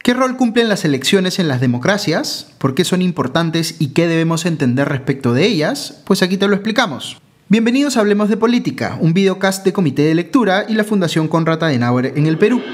¿Qué rol cumplen las elecciones en las democracias? ¿Por qué son importantes y qué debemos entender respecto de ellas? Pues aquí te lo explicamos. Bienvenidos a Hablemos de Política, un videocast de Comité de Lectura y la Fundación Konrad Adenauer en el Perú.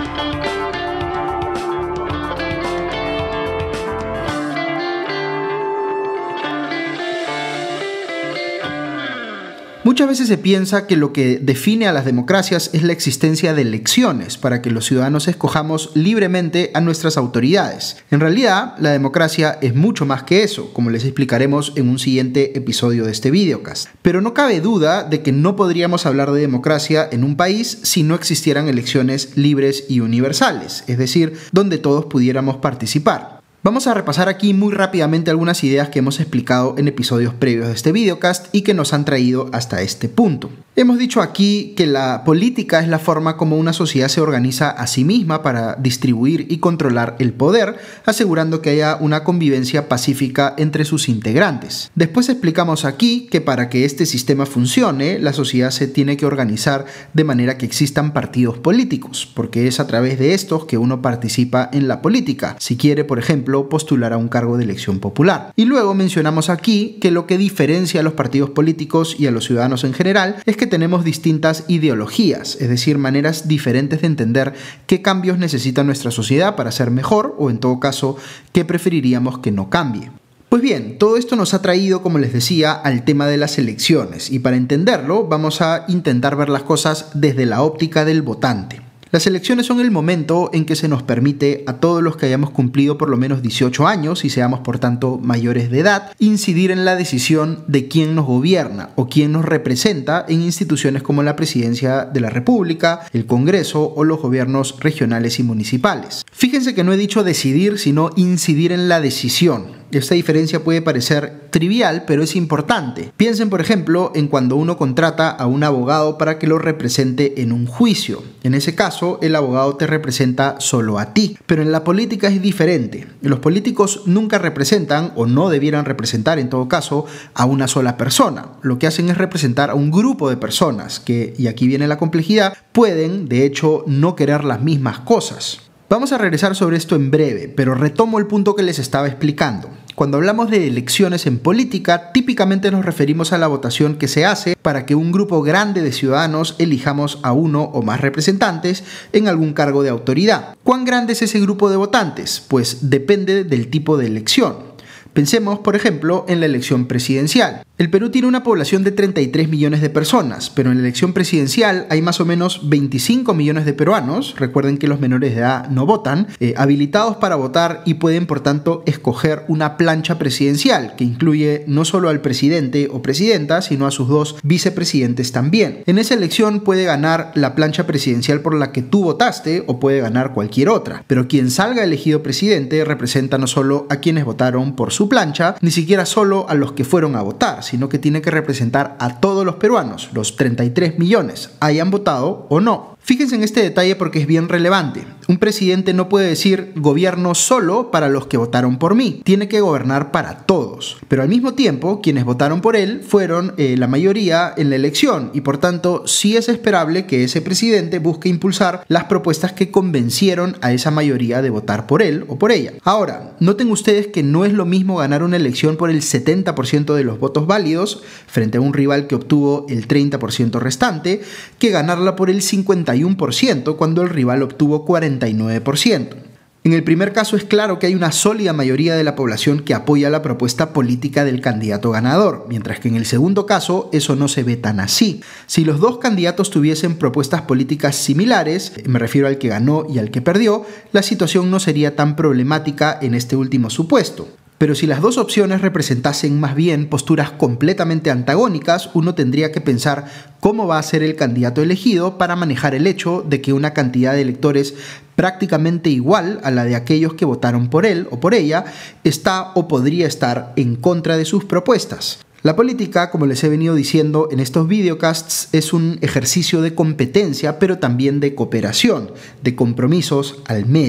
Muchas veces se piensa que lo que define a las democracias es la existencia de elecciones para que los ciudadanos escojamos libremente a nuestras autoridades. En realidad, la democracia es mucho más que eso, como les explicaremos en un siguiente episodio de este videocast. Pero no cabe duda de que no podríamos hablar de democracia en un país si no existieran elecciones libres y universales, es decir, donde todos pudiéramos participar. Vamos a repasar aquí muy rápidamente algunas ideas que hemos explicado en episodios previos de este videocast y que nos han traído hasta este punto. Hemos dicho aquí que la política es la forma como una sociedad se organiza a sí misma para distribuir y controlar el poder, asegurando que haya una convivencia pacífica entre sus integrantes. Después explicamos aquí que para que este sistema funcione, la sociedad se tiene que organizar de manera que existan partidos políticos, porque es a través de estos que uno participa en la política, si quiere, por ejemplo, postular a un cargo de elección popular. Y luego mencionamos aquí que lo que diferencia a los partidos políticos y a los ciudadanos en general es que tenemos distintas ideologías, es decir, maneras diferentes de entender qué cambios necesita nuestra sociedad para ser mejor o en todo caso, qué preferiríamos que no cambie. Pues bien, todo esto nos ha traído, como les decía, al tema de las elecciones y para entenderlo vamos a intentar ver las cosas desde la óptica del votante. Las elecciones son el momento en que se nos permite a todos los que hayamos cumplido por lo menos 18 años y seamos por tanto mayores de edad, incidir en la decisión de quién nos gobierna o quién nos representa en instituciones como la Presidencia de la República, el Congreso o los gobiernos regionales y municipales. Fíjense que no he dicho decidir, sino incidir en la decisión. Esta diferencia puede parecer trivial, pero es importante. Piensen, por ejemplo, en cuando uno contrata a un abogado para que lo represente en un juicio. En ese caso, el abogado te representa solo a ti. Pero en la política es diferente. Los políticos nunca representan, o no debieran representar en todo caso, a una sola persona. Lo que hacen es representar a un grupo de personas que, y aquí viene la complejidad, pueden, de hecho, no querer las mismas cosas. Vamos a regresar sobre esto en breve, pero retomo el punto que les estaba explicando. Cuando hablamos de elecciones en política, típicamente nos referimos a la votación que se hace para que un grupo grande de ciudadanos elijamos a uno o más representantes en algún cargo de autoridad. ¿Cuán grande es ese grupo de votantes? Pues depende del tipo de elección. Pensemos, por ejemplo, en la elección presidencial. El Perú tiene una población de 33 millones de personas, pero en la elección presidencial hay más o menos 25 millones de peruanos, recuerden que los menores de edad no votan, habilitados para votar y pueden por tanto escoger una plancha presidencial, que incluye no solo al presidente o presidenta, sino a sus dos vicepresidentes también. En esa elección puede ganar la plancha presidencial por la que tú votaste o puede ganar cualquier otra, pero quien salga elegido presidente representa no solo a quienes votaron por su plancha, ni siquiera solo a los que fueron a votar, sino que tiene que representar a todos los peruanos, los 33 millones, hayan votado o no. Fíjense en este detalle porque es bien relevante. Un presidente no puede decir gobierno solo para los que votaron por mí. Tiene que gobernar para todos. Pero al mismo tiempo, quienes votaron por él fueron la mayoría en la elección y por tanto sí es esperable que ese presidente busque impulsar las propuestas que convencieron a esa mayoría de votar por él o por ella. Ahora, noten ustedes que no es lo mismo ganar una elección por el 70% de los votos válidos frente a un rival que obtuvo el 30% restante que ganarla por el 51% cuando el rival obtuvo 49%. En el primer caso es claro que hay una sólida mayoría de la población que apoya la propuesta política del candidato ganador, mientras que en el segundo caso eso no se ve tan así. Si los dos candidatos tuviesen propuestas políticas similares, me refiero al que ganó y al que perdió, la situación no sería tan problemática en este último supuesto. Pero si las dos opciones representasen más bien posturas completamente antagónicas, uno tendría que pensar cómo va a ser el candidato elegido para manejar el hecho de que una cantidad de electores prácticamente igual a la de aquellos que votaron por él o por ella está o podría estar en contra de sus propuestas. La política, como les he venido diciendo en estos videocasts, es un ejercicio de competencia, pero también de cooperación, de compromisos al medio.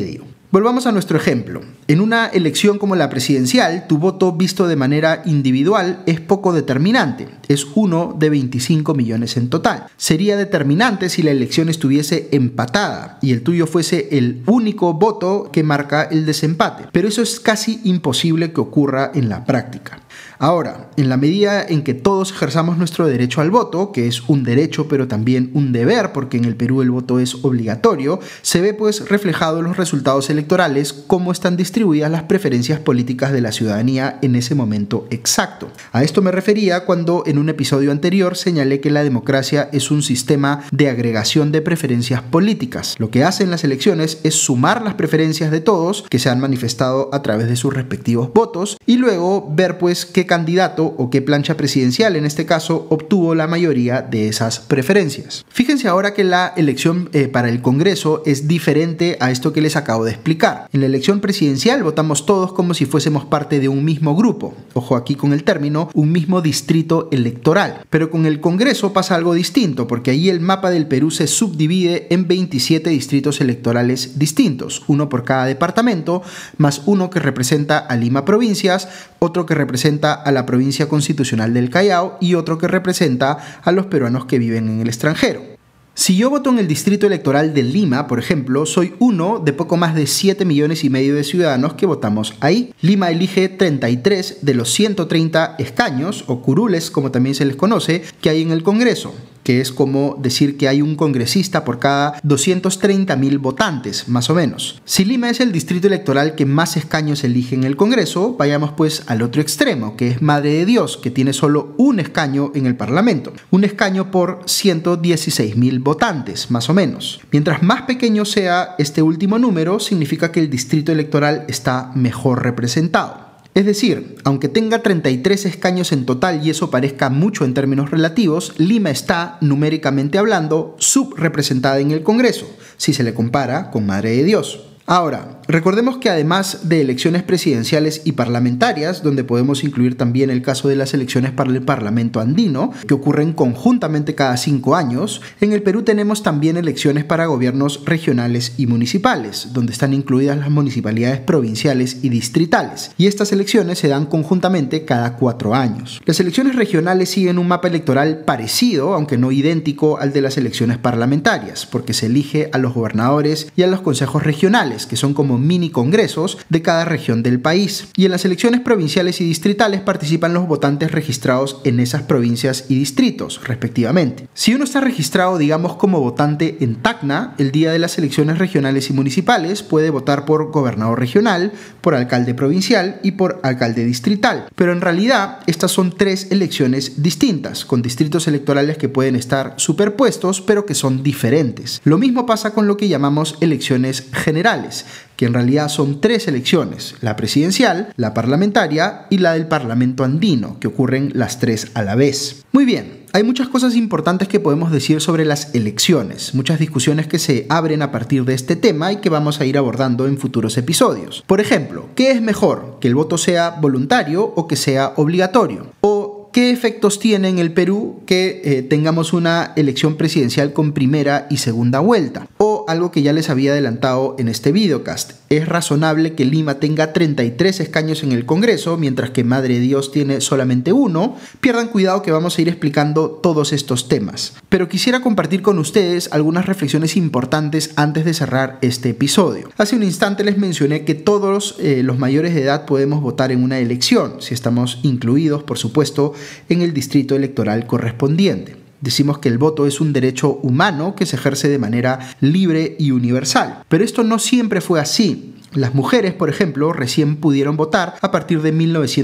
Volvamos a nuestro ejemplo. En una elección como la presidencial, tu voto visto de manera individual es poco determinante. Es 1 de 25 millones en total. Sería determinante si la elección estuviese empatada y el tuyo fuese el único voto que marca el desempate. Pero eso es casi imposible que ocurra en la práctica. Ahora, en la medida en que todos ejerzamos nuestro derecho al voto, que es un derecho pero también un deber, porque en el Perú el voto es obligatorio, se ve pues reflejado en los resultados electorales cómo están distribuidas las preferencias políticas de la ciudadanía en ese momento exacto. A esto me refería cuando en un episodio anterior señalé que la democracia es un sistema de agregación de preferencias políticas. Lo que hacen las elecciones es sumar las preferencias de todos que se han manifestado a través de sus respectivos votos y luego ver pues qué candidato o qué plancha presidencial en este caso obtuvo la mayoría de esas preferencias. Fíjense ahora que la elección para el Congreso es diferente a esto que les acabo de explicar. En la elección presidencial votamos todos como si fuésemos parte de un mismo grupo. Ojo aquí con el término, un mismo distrito electoral. Pero con el Congreso pasa algo distinto porque ahí el mapa del Perú se subdivide en 27 distritos electorales distintos, uno por cada departamento, más uno que representa a Lima Provincias, otro que representa a la provincia constitucional del Callao y otro que representa a los peruanos que viven en el extranjero. Si yo voto en el distrito electoral de Lima, por ejemplo, soy uno de poco más de 7,5 millones de ciudadanos que votamos ahí. Lima elige 33 de los 130 escaños, o curules como también se les conoce, que hay en el Congreso, que es como decir que hay un congresista por cada 230,000 votantes, más o menos. Si Lima es el distrito electoral que más escaños elige en el Congreso, vayamos pues al otro extremo, que es Madre de Dios, que tiene solo un escaño en el Parlamento. Un escaño por 116,000 votantes, más o menos. Mientras más pequeño sea este último número, significa que el distrito electoral está mejor representado. Es decir, aunque tenga 33 escaños en total y eso parezca mucho en términos relativos, Lima está, numéricamente hablando, subrepresentada en el Congreso, si se le compara con Madre de Dios. Ahora, recordemos que además de elecciones presidenciales y parlamentarias, donde podemos incluir también el caso de las elecciones para el Parlamento andino, que ocurren conjuntamente cada 5 años, en el Perú tenemos también elecciones para gobiernos regionales y municipales, donde están incluidas las municipalidades provinciales y distritales, y estas elecciones se dan conjuntamente cada 4 años. Las elecciones regionales siguen un mapa electoral parecido, aunque no idéntico al de las elecciones parlamentarias, porque se elige a los gobernadores y a los consejos regionales, que son como mini congresos de cada región del país. Y en las elecciones provinciales y distritales participan los votantes registrados en esas provincias y distritos, respectivamente. Si uno está registrado, digamos, como votante en Tacna, el día de las elecciones regionales y municipales puede votar por gobernador regional, por alcalde provincial y por alcalde distrital. Pero en realidad, estas son 3 elecciones distintas, con distritos electorales que pueden estar superpuestos, pero que son diferentes. Lo mismo pasa con lo que llamamos elecciones generales, que en realidad son 3 elecciones, la presidencial, la parlamentaria y la del Parlamento andino, que ocurren las 3 a la vez. Muy bien, hay muchas cosas importantes que podemos decir sobre las elecciones, muchas discusiones que se abren a partir de este tema y que vamos a ir abordando en futuros episodios. Por ejemplo, ¿qué es mejor? ¿Que el voto sea voluntario o que sea obligatorio? ¿O qué efectos tiene en el Perú que tengamos una elección presidencial con primera y segunda vuelta? O algo que ya les había adelantado en este videocast, es razonable que Lima tenga 33 escaños en el Congreso, mientras que Madre de Dios tiene solamente 1. Pierdan cuidado que vamos a ir explicando todos estos temas. Pero quisiera compartir con ustedes algunas reflexiones importantes antes de cerrar este episodio. Hace un instante les mencioné que todos los mayores de edad podemos votar en una elección, si estamos incluidos, por supuesto, en el distrito electoral correspondiente. Decimos que el voto es un derecho humano que se ejerce de manera libre y universal. Pero esto no siempre fue así. Las mujeres, por ejemplo, recién pudieron votar a partir de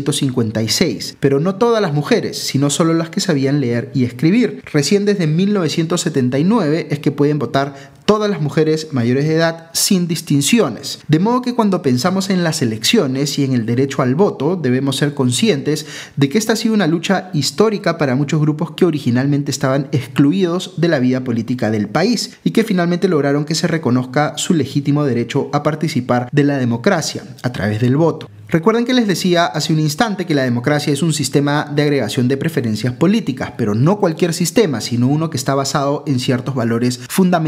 1956, pero no todas las mujeres, sino solo las que sabían leer y escribir. Recién desde 1979 es que pueden votar todas las mujeres mayores de edad sin distinciones. De modo que cuando pensamos en las elecciones y en el derecho al voto, debemos ser conscientes de que esta ha sido una lucha histórica para muchos grupos que originalmente estaban excluidos de la vida política del país y que finalmente lograron que se reconozca su legítimo derecho a participar de la democracia a través del voto. Recuerden que les decía hace un instante que la democracia es un sistema de agregación de preferencias políticas, pero no cualquier sistema, sino uno que está basado en ciertos valores fundamentales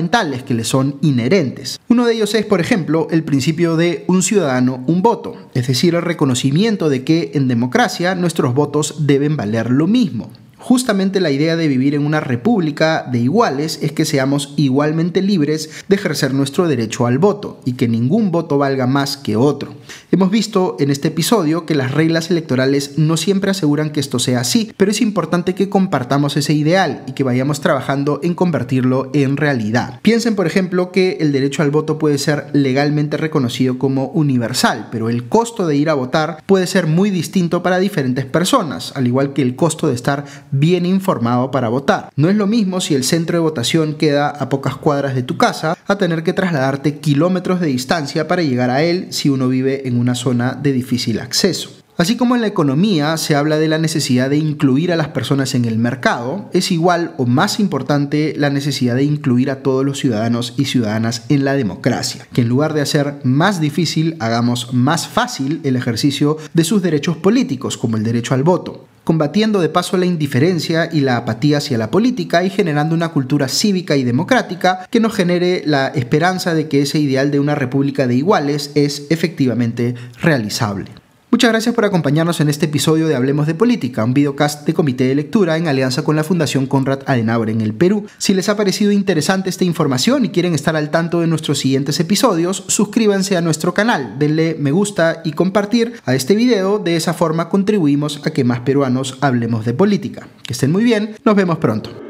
que le son inherentes. Uno de ellos es, por ejemplo, el principio de un ciudadano, un voto, es decir, el reconocimiento de que en democracia nuestros votos deben valer lo mismo. Justamente la idea de vivir en una república de iguales es que seamos igualmente libres de ejercer nuestro derecho al voto y que ningún voto valga más que otro. Hemos visto en este episodio que las reglas electorales no siempre aseguran que esto sea así, pero es importante que compartamos ese ideal y que vayamos trabajando en convertirlo en realidad. Piensen, por ejemplo, que el derecho al voto puede ser legalmente reconocido como universal, pero el costo de ir a votar puede ser muy distinto para diferentes personas, al igual que el costo de estar bien informado para votar. No es lo mismo si el centro de votación queda a pocas cuadras de tu casa a tener que trasladarte kilómetros de distancia para llegar a él si uno vive en una zona de difícil acceso. Así como en la economía se habla de la necesidad de incluir a las personas en el mercado, es igual o más importante la necesidad de incluir a todos los ciudadanos y ciudadanas en la democracia. Que en lugar de hacer más difícil, hagamos más fácil el ejercicio de sus derechos políticos, como el derecho al voto, combatiendo de paso la indiferencia y la apatía hacia la política y generando una cultura cívica y democrática que nos genere la esperanza de que ese ideal de una república de iguales es efectivamente realizable. Muchas gracias por acompañarnos en este episodio de Hablemos de Política, un videocast de Comité de Lectura en alianza con la Fundación Konrad Adenauer en el Perú. Si les ha parecido interesante esta información y quieren estar al tanto de nuestros siguientes episodios, suscríbanse a nuestro canal, denle me gusta y compartir a este video. De esa forma contribuimos a que más peruanos hablemos de política. Que estén muy bien, nos vemos pronto.